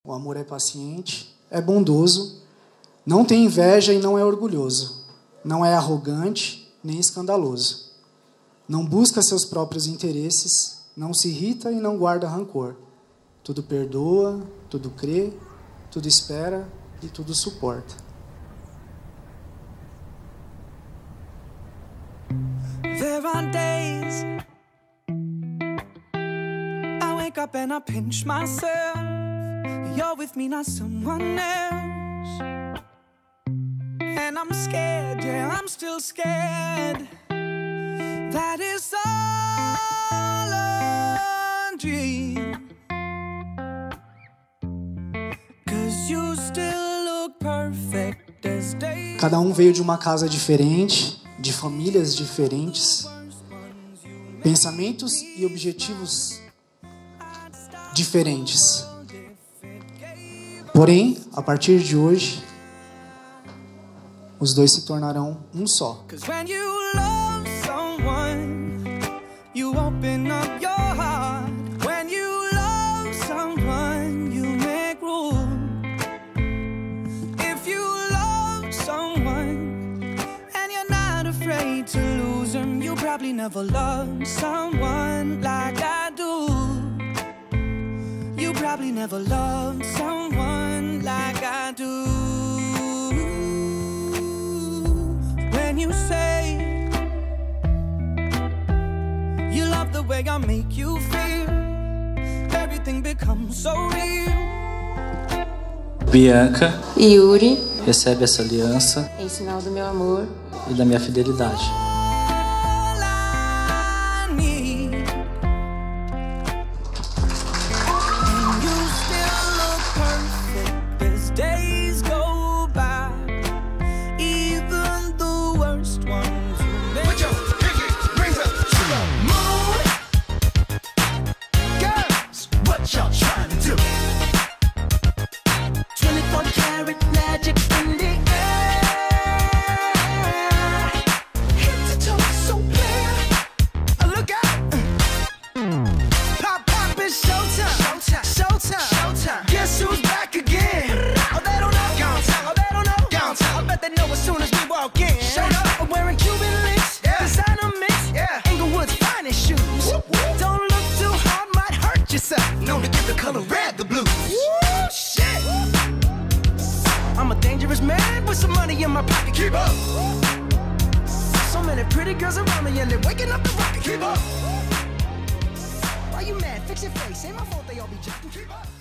o amor é paciente, é bondoso, não tem inveja e não é orgulhoso, não é arrogante nem escandaloso, não busca seus próprios interesses, não se irrita e não guarda rancor, tudo perdoa, tudo crê, tudo espera e tudo suporta. There are days I wake up and I pinch myself. You're with me, not someone else. And I'm scared, yeah, I'm still scared. That is all a dream. 'Cause you still look perfect as day. Cada um veio de uma casa diferente, de famílias diferentes, pensamentos e objetivos diferentes. Porém, a partir de hoje, os dois se tornarão um só. When you love someone, you open up your heart. When you love someone, you make room. If you love someone and you're not afraid to lose them, you probably never loved someone like I do. You probably never loved someone like I do. When you say you love the way I make you feel, everything becomes so real. Bianca e Yuri recebe essa aliança em sinal do meu amor e da minha fidelidade. I'm a dangerous man with some money in my pocket. Keep up. So many pretty girls around me and they're waking up the rocket. Keep up. Why you mad? Fix your face. Ain't my fault they all be jacking. Keep up.